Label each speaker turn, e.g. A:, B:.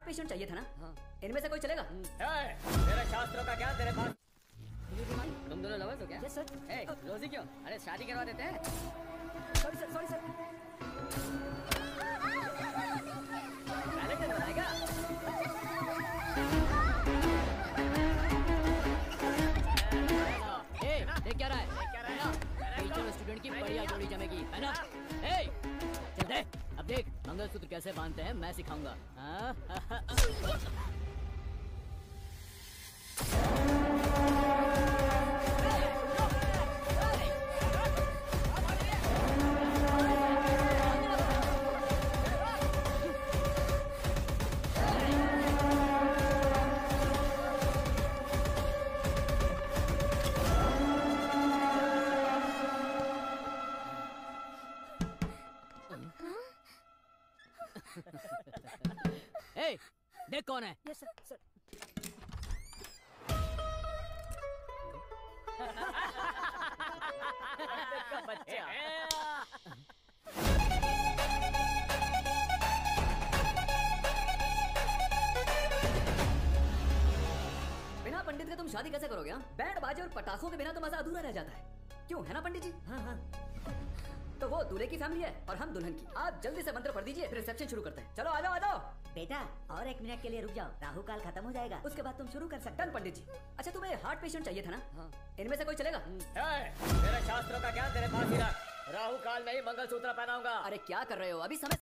A: Patient चाहिए था ना? हाँ। इनमें से कोई चलेगा?
B: तेरे शास्त्रों का क्या तेरे पास?
C: तुम दोनों लवर्स हो क्या?
A: Yes sir.
C: रोजी क्यों? अरे शादी करवा देते हैं।
A: Sorry sir, sorry sir.
C: Valentine बनाएगा? देख क्या रहा है? टीचर और स्टूडेंट की बढ़िया जोड़ी जमेगी, है ना? चल दे, अब देख मंगलसूत्र कैसे बांधते हैं मैं सिखाऊंगा। देख कौन है?
A: Yes sir, sir.
B: बच्चा।
A: बिना पंडित के तुम शादी कैसे करोगे? बैंड बाजे और पटाखों के बिना तो मजा अधूरा रह जाता है। क्यों, है ना पंडित जी? हाँ हाँ। तो वो दूल्हे की फैमिली है और हम दुल्हन की। आप जल्दी से मंत्र पढ़ दीजिए, रिसेप्शन शुरू करते हैं। चलो आ जाओ, आ जाओ।
D: बेटा और 1 मिनट के लिए रुक जाओ, राहु काल खत्म हो जाएगा, उसके बाद तुम शुरू कर सकते हो।
A: डन पंडित जी। अच्छा तुम्हें हार्ट पेशेंट चाहिए था ना? हाँ। इनमें से कोई चलेगा?
B: तेरे शास्त्रों का क्या तेरे पास ही रख। राहु काल में ही मंगलसूत्र पहनाऊंगा।
A: अरे क्या कर रहे हो, अभी समय